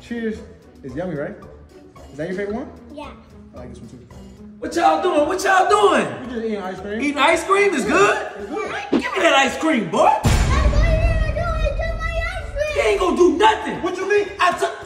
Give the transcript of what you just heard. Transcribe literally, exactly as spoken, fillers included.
Cheers. It's yummy, right? Is that your favorite one? Yeah. I like this one too. What y'all doing? What y'all doing? We just eating ice cream. Eating ice cream is good? It's good. Give me that ice cream, boy. That's what you're gonna do. It's my ice cream. You ain't gonna do nothing. What you mean? I took